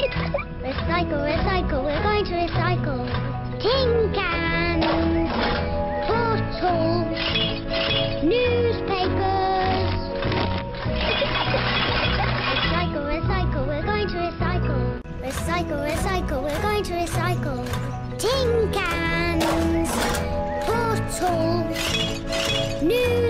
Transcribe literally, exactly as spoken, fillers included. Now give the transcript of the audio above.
Recycle, recycle, we're going to recycle. Tin cans, bottles, newspapers. Recycle, recycle, we're going to recycle. Recycle, recycle, we're going to recycle. Tin cans, bottles, newspapers.